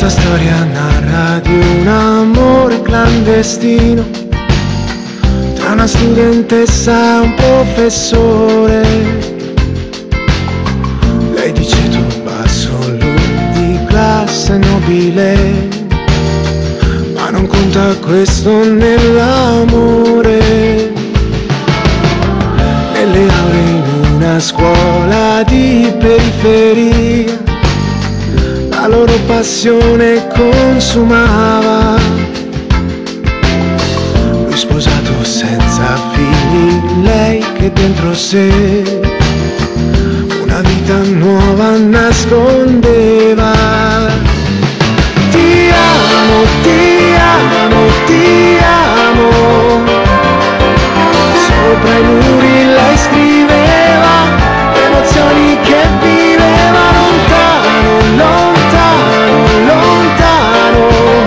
Questa storia narra di un amore clandestino tra una studentessa e un professore. Lei dice tu basso, lui di classe nobile, ma non conta questo nell'amore. Nelle aule in una scuola di periferia la loro passione consumava. Lui sposato senza figli, lei che dentro sé una vita nuova nascondeva. Ti amo, ti amo, ti amo. Sopra i muri lei scriveva le emozioni che viveva lontano, lontano, lontano.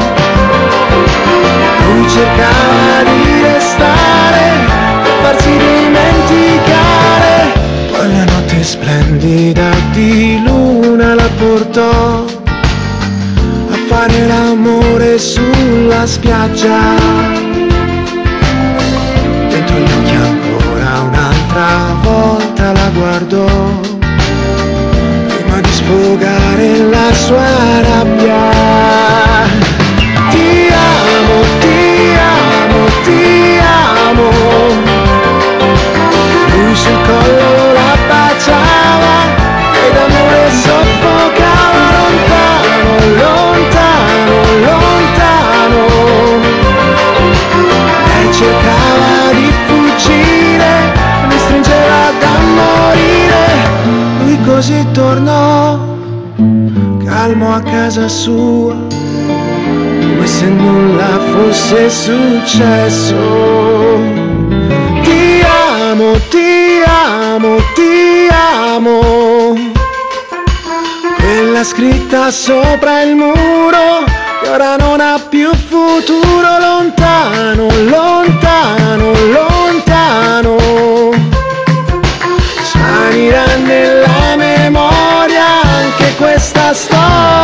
Lui cercava di restare per farsi dimenticare. Poi la notte splendida di luna la portò a fare l'amore sulla spiaggia. Dentro gli occhi ancora un'altra volta la guardò prima di sfogare la sua rabbia. Ti amo, ti amo, ti amo. Lui sul collo la baciava e d'amore soffocava lontano, lontano, lontano. Lei cercava di fuggire, mi stringeva da morire. Lui così tornò, calmo a casa sua, come se nulla fosse successo. Ti amo, ti amo, ti amo. Quella scritta sopra il muro che ora non ha più futuro. Lontano, lontano, lontano. Svanirà nella memoria anche questa storia.